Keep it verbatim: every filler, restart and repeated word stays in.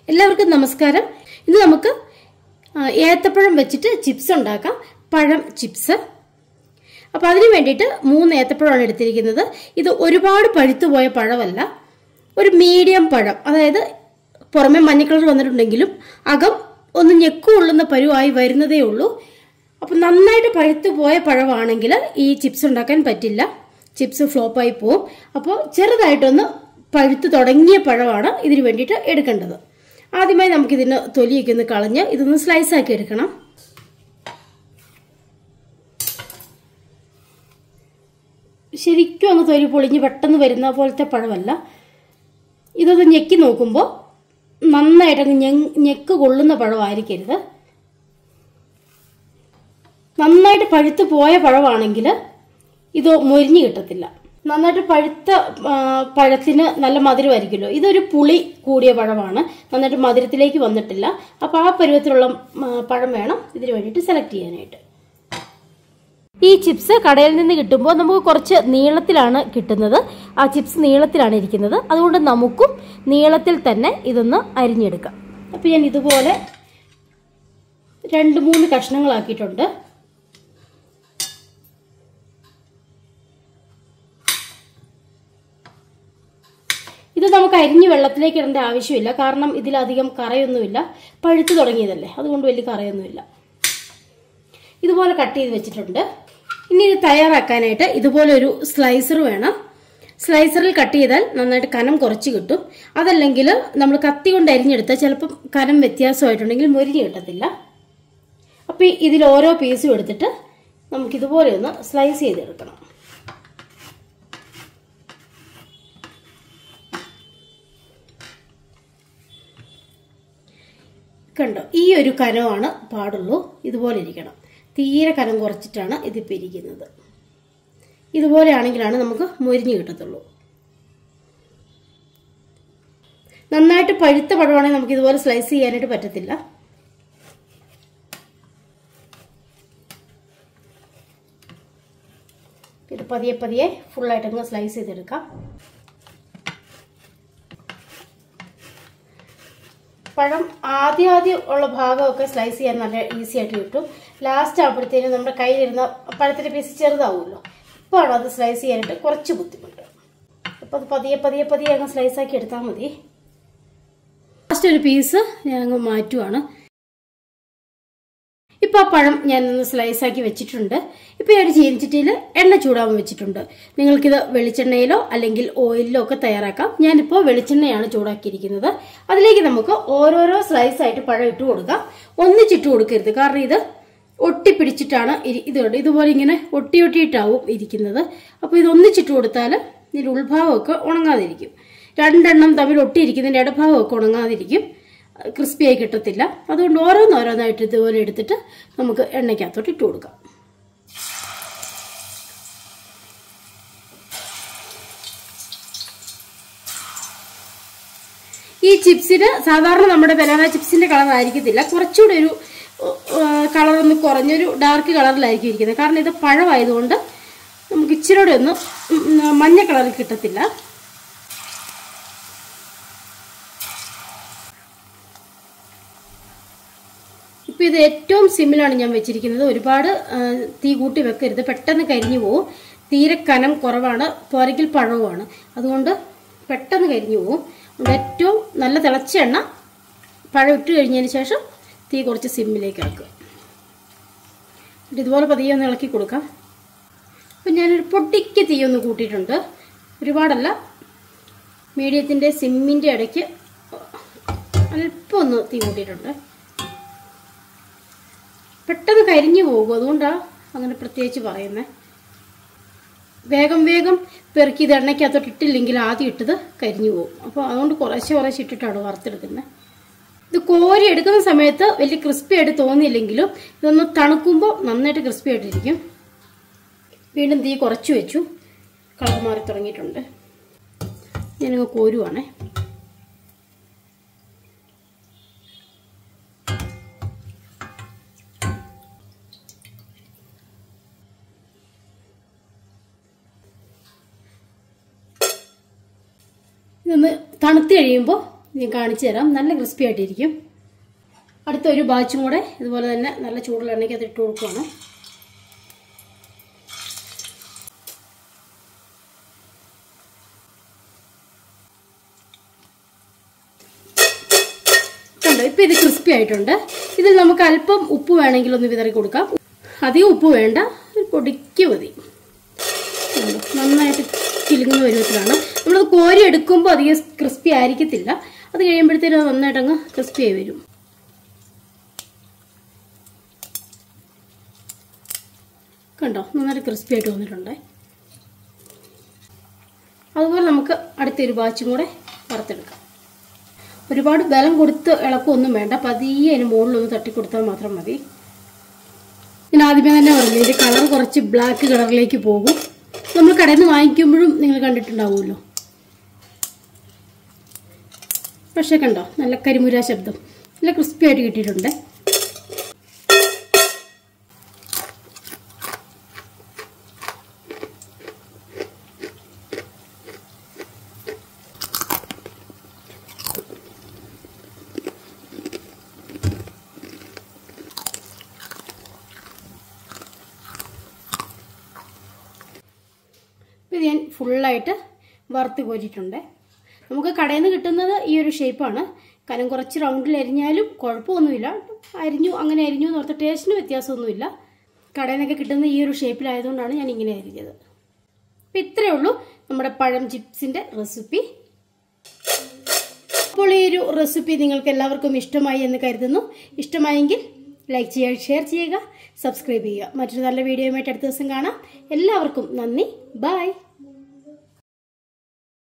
എല്ലാവർക്കും നമസ്കാരം. ഇന്ന് നമുക്ക് ഏത്തപ്പഴം വെച്ചിട്ട് ചിപ്സ് ഉണ്ടാക്കാം. പഴം ചിപ്സ്. അപ്പോൾ അതിനു വേണ്ടിയിട്ട് മൂന്ന് ഏത്തപ്പഴമാണ് എടുത്തിരിക്കുന്നത്. ഇത് ഒരുപാട് പഴുത്തു പോയ പഴമല്ല, ഒരു മീഡിയം പഴം. അതായത് പുറമെ മഞ്ഞ കളർ വന്നിട്ടുണ്ടെങ്കിലും അകം ഒന്ന് ഞെക്കു കൊള്ളുന്ന പരുവായി വരുന്നതേ ഉള്ളൂ. അപ്പോൾ നന്നായിട്ട് പഴുത്തു പോയ പഴമാണെങ്കിൽ ഈ ചിപ്സ് ഉണ്ടാക്കാൻ പറ്റില്ല, ചിപ്സ് ഫ്ലോപ്പായി പോവും. അപ്പോൾ ചെറുതായിട്ടൊന്ന് പഴുത്ത് തുടങ്ങിയ പഴമാണ് ഇതിന് വേണ്ടിയിട്ട് എടുക്കേണ്ടത്. ആദ്യമായി നമുക്കിതിന് തൊലിയൊക്കെ ഒന്ന് കളഞ്ഞ് ഇതൊന്ന് സ്ലൈസ് ആക്കി എടുക്കണം. ശരിക്കും അങ്ങ് തൊലി പൊളിഞ്ഞ് പെട്ടെന്ന് വരുന്ന പോലത്തെ പഴമല്ല. ഇതൊന്ന് ഞെക്കി നോക്കുമ്പോൾ നന്നായിട്ടങ്ങ് ഞെക്ക് കൊള്ളുന്ന പഴമായിരിക്കരുത്. നന്നായിട്ട് പഴുത്ത് പോയ പഴമാണെങ്കിൽ ഇത് മൊരിഞ്ഞ് കിട്ടത്തില്ല. നന്നായിട്ട് പഴുത്ത പഴത്തിന് നല്ല മധുരമായിരിക്കുമല്ലോ. ഇതൊരു പുളി കൂടിയ പഴമാണ്, നന്നായിട്ട് മധുരത്തിലേക്ക് വന്നിട്ടില്ല. അപ്പോൾ ആ പരുവത്തിലുള്ള പഴം വേണം ഇതിന് വേണ്ടിയിട്ട് സെലക്ട് ചെയ്യാനായിട്ട്. ഈ ചിപ്സ് കടയിൽ നിന്ന് കിട്ടുമ്പോൾ നമുക്ക് കുറച്ച് നീളത്തിലാണ് കിട്ടുന്നത്. ആ ചിപ്സ് നീളത്തിലാണ് ഇരിക്കുന്നത്. അതുകൊണ്ട് നമുക്കും നീളത്തിൽ തന്നെ ഇതൊന്ന് അരിഞ്ഞെടുക്കാം. അപ്പോൾ ഞാൻ ഇതുപോലെ രണ്ട് മൂന്ന് കഷ്ണങ്ങളാക്കിയിട്ടുണ്ട്. ഇത് നമുക്ക് അരിഞ്ഞ് വെള്ളത്തിലേക്ക് ഇടേണ്ട ആവശ്യമില്ല, കാരണം ഇതിലധികം കറയൊന്നുമില്ല. പഴുത്തു തുടങ്ങിയതല്ലേ, അതുകൊണ്ട് വലിയ കറയൊന്നുമില്ല. ഇതുപോലെ കട്ട് ചെയ്ത് വെച്ചിട്ടുണ്ട്. ഇനി ഇത് തയ്യാറാക്കാനായിട്ട് ഇതുപോലെ ഒരു സ്ലൈസർ വേണം. സ്ലൈസറിൽ കട്ട് ചെയ്താൽ നന്നായിട്ട് കനം കുറച്ച് കിട്ടും. അതല്ലെങ്കിൽ നമ്മൾ കത്തി കൊണ്ട് അരിഞ്ഞെടുത്താൽ ചിലപ്പം കനം വ്യത്യാസമായിട്ടുണ്ടെങ്കിൽ മൊരിഞ്ഞ് കിട്ടത്തില്ല. അപ്പോൾ ഇതിൽ ഓരോ പീസും എടുത്തിട്ട് നമുക്കിതുപോലെ ഒന്ന് സ്ലൈസ് ചെയ്തെടുക്കണം. കണ്ടോ, ഈ ഒരു കനമാണ് പാടുള്ളൂ. ഇതുപോലെ ഇരിക്കണം. തീരെ കനം കുറച്ചിട്ടാണ് ഇതിപ്പോൾ ഇരിക്കുന്നത്. ഇതുപോലെ ആണെങ്കിലാണ് നമുക്ക് മൊരിഞ്ഞ് കിട്ടത്തുള്ളൂ. നന്നായിട്ട് പഴുത്ത പഴമാണെങ്കിൽ നമുക്ക് ഇതുപോലെ സ്ലൈസ് ചെയ്യാനായിട്ട് പറ്റത്തില്ല. ഇത് പതിയെ പതിയെ ഫുള്ളായിട്ടങ്ങ് സ്ലൈസ് ചെയ്തെടുക്കാം. പഴം ആദ്യം ആദ്യം ഉള്ള ഭാഗമൊക്കെ സ്ലൈസ് ചെയ്യാൻ നല്ല ഈസി ആയിട്ട് കിട്ടും. ലാസ്റ്റ് ആകുമ്പോഴത്തേനും നമ്മുടെ കയ്യിലിരുന്ന പഴത്തിൻ്റെ പീസ് ചെറുതാവുമല്ലോ. അപ്പോൾ അത് സ്ലൈസ് ചെയ്യാനായിട്ട് കുറച്ച് ബുദ്ധിമുട്ട്. അപ്പോൾ അത് പതിയെ പതിയെ പതിയെ അങ്ങ് സ്ലൈസ് ആക്കി എടുത്താൽ മതി. ലാസ്റ്റ് ഒരു പീസ് ഞാൻ അങ്ങ് മാറ്റുവാണ്. ഇപ്പോൾ ആ പഴം ഞാനൊന്ന് സ്ലൈസ് ആക്കി വെച്ചിട്ടുണ്ട്. ഇപ്പോൾ ഒരു ചീനച്ചട്ടിയിൽ എണ്ണ ചൂടാവാൻ വെച്ചിട്ടുണ്ട്. നിങ്ങൾക്കിത് വെളിച്ചെണ്ണയിലോ അല്ലെങ്കിൽ ഓയിലിലോ ഒക്കെ തയ്യാറാക്കാം. ഞാനിപ്പോൾ വെളിച്ചെണ്ണയാണ് ചൂടാക്കിയിരിക്കുന്നത്. അതിലേക്ക് നമുക്ക് ഓരോരോ സ്ലൈസ് ആയിട്ട് പഴം ഇട്ട് കൊടുക്കാം. ഒന്നിച്ചിട്ട് കൊടുക്കരുത്, കാരണം ഇത് ഒട്ടിപ്പിടിച്ചിട്ടാണ് ഇത് ഇതുപോലെ ഇങ്ങനെ ഒട്ടി ഒട്ടിയിട്ടാവും ഇരിക്കുന്നത്. അപ്പോൾ ഇത് ഒന്നിച്ചിട്ട് കൊടുത്താൽ ഇതിൻ്റെ ഉൾഭാഗമൊക്കെ ഉണങ്ങാതിരിക്കും. രണ്ടെണ്ണം തമ്മിൽ ഒട്ടിയിരിക്കുന്നതിൻ്റെ ഇടഭാഗമൊക്കെ ഉണങ്ങാതിരിക്കും, ക്രിസ്പിയായി കിട്ടത്തില്ല. അതുകൊണ്ട് ഓരോന്നോരോന്നായിട്ട് ഇതുപോലെ എടുത്തിട്ട് നമുക്ക് എണ്ണയ്ക്കകത്തോട്ട് ഇട്ട് കൊടുക്കാം. ഈ ചിപ്സിന് സാധാരണ നമ്മുടെ ബനാന ചിപ്സിന്റെ കളർ ആയിരിക്കത്തില്ല, കുറച്ചുകൂടി ഒരു കളറൊന്ന് കുറഞ്ഞൊരു ഡാർക്ക് കളറിലായിരിക്കും ഇരിക്കുന്നത്. കാരണം ഇത് പഴമായതുകൊണ്ട് നമുക്ക് ഇച്ചിരി കൂടെ ഒന്ന് മഞ്ഞ കളറിൽ കിട്ടത്തില്ല. ഇപ്പോൾ ഇത് ഏറ്റവും സിമ്പിളാണ് ഞാൻ വെച്ചിരിക്കുന്നത്. ഒരുപാട് തീ കൂട്ടി വെക്കരുത്, പെട്ടെന്ന് കരിഞ്ഞു പോവും. തീരെ കനം കുറവാണ്, പോരെങ്കിൽ പഴവുമാണ്, അതുകൊണ്ട് പെട്ടെന്ന് കരിഞ്ഞു പോവും. അതുകൊണ്ട് ഏറ്റവും നല്ല തിളച്ച എണ്ണ പഴം ഇട്ട് കഴിഞ്ഞതിന് ശേഷം തീ കുറച്ച് സിമ്മിലേക്ക് ആക്കുക. ഇതുപോലെ പതിയെ ഒന്ന് ഇളക്കി കൊടുക്കാം. അപ്പം ഞാനൊരു പൊട്ടിക്ക് തീ ഒന്ന് കൂട്ടിയിട്ടുണ്ട്, ഒരുപാടല്ല, മീഡിയത്തിൻ്റെ സിമ്മിൻ്റെ ഇടയ്ക്ക് അല്പം ഒന്ന് തീ കൂട്ടിയിട്ടുണ്ട്. പെട്ടെന്ന് കരിഞ്ഞു പോകും, അതുകൊണ്ടാണ് അങ്ങനെ പ്രത്യേകിച്ച് പറയുന്നത്. വേഗം വേഗം പെറുക്കി ഇത് എണ്ണയ്ക്കകത്തോട്ട് ഇട്ടില്ലെങ്കിൽ ആദ്യം ഇട്ടത് കരിഞ്ഞു പോകും. അപ്പോൾ അതുകൊണ്ട് കുറേശ്ശെ കുറേശ്ശെ ഇട്ടിട്ടാണ് വറുത്തെടുക്കുന്നത്. ഇത് കോരി എടുക്കുന്ന സമയത്ത് വലിയ ക്രിസ്പി ആയിട്ട് തോന്നിയില്ലെങ്കിലും ഇതൊന്ന് തണുക്കുമ്പോൾ നന്നായിട്ട് ക്രിസ്പി ആയിട്ടിരിക്കും. വീണ്ടും തീ കുറച്ച് വെച്ചു, കളർ മാറി തുടങ്ങിയിട്ടുണ്ട്. ഞാനങ്ങ് കോരുവാണേ. ഇതൊന്ന് തണുത്ത് കഴിയുമ്പോൾ ഞാൻ കാണിച്ചു തരാം. നല്ല ക്രിസ്പി ആയിട്ടിരിക്കും. അടുത്തൊരു ബാച്ചും കൂടെ ഇതുപോലെ തന്നെ നല്ല ചൂടുള്ള എണ്ണയ്ക്ക് അത് ഇട്ട് കൊടുക്കുകയാണ്. കണ്ടോ, ഇപ്പം ഇത് ക്രിസ്പി ആയിട്ടുണ്ട്. ഇതിൽ നമുക്ക് അല്പം ഉപ്പ് വേണമെങ്കിൽ ഒന്ന് വിതറി കൊടുക്കാം. അധികം ഉപ്പ് വേണ്ട, പൊടിക്ക് മതി. നന്നായിട്ട് കിലുങ്ങുന്ന പരുവത്തിലാണ്. നമ്മളത് കോരി എടുക്കുമ്പോൾ അധികം ക്രിസ്പി ആയിരിക്കത്തില്ല. അത് കഴിയുമ്പോഴത്തേനും അത് നന്നായിട്ടങ്ങ് ക്രിസ്പി ആയി വരും. കണ്ടോ, നന്നായിട്ട് ക്രിസ്പി ആയിട്ട് വന്നിട്ടുണ്ട്. അതുപോലെ നമുക്ക് അടുത്തൊരു ബാച്ചും കൂടെ വറുത്തെടുക്കാം. ഒരുപാട് ബലം കൊടുത്ത് ഇളക്കൊന്നും വേണ്ട, പതിയെ അതിന് മുകളിലൊന്ന് തട്ടിക്കൊടുത്താൽ മാത്രം മതി. ഞാൻ ആദ്യമേ തന്നെ പറഞ്ഞു, ഇതിൻ്റെ കളർ കുറച്ച് ബ്ലാക്ക് കളറിലേക്ക് പോകും. നമ്മൾ കടയിൽ നിന്ന് വാങ്ങിക്കുമ്പോഴും നിങ്ങൾ കണ്ടിട്ടുണ്ടാവുമല്ലോ. പക്ഷേ കണ്ടോ, നല്ല കരിമുര ശബ്ദം, നല്ല ക്രിസ്പി ആയിട്ട് കിട്ടിയിട്ടുണ്ട്. ഇത് ഞാൻ ഫുള്ളായിട്ട് വറുത്ത് കോരിയിട്ടുണ്ട്. നമുക്ക് കടയിൽ നിന്ന് കിട്ടുന്നത് ഈ ഒരു ഷേപ്പാണ്. കനം കുറച്ച് റൗണ്ടിൽ അരിഞ്ഞാലും കുഴപ്പമൊന്നുമില്ല. അരിഞ്ഞു അങ്ങനെ അരിഞ്ഞു എന്ന് ഓർത്ത് ടേസ്റ്റിന് വ്യത്യാസമൊന്നുമില്ല. കടയിൽ നിന്നൊക്കെ കിട്ടുന്ന ഈ ഒരു ഷേപ്പിലായതുകൊണ്ടാണ് ഞാൻ ഇങ്ങനെ അരിഞ്ഞത്. അപ്പം ഇത്രയേ ഉള്ളൂ നമ്മുടെ പഴം ചിപ്സിൻ്റെ റെസിപ്പി. അപ്പോൾ ഈ ഒരു റെസിപ്പി നിങ്ങൾക്ക് എല്ലാവർക്കും ഇഷ്ടമായി എന്ന് കരുതുന്നു. ഇഷ്ടമായെങ്കിൽ ലൈക്ക് ചെയ്യുക, ഷെയർ ചെയ്യുക, സബ്സ്ക്രൈബ് ചെയ്യുക. മറ്റൊരു നല്ല വീഡിയോയുമായിട്ട് അടുത്ത ദിവസം കാണാം. എല്ലാവർക്കും നന്ദി. ബൈ.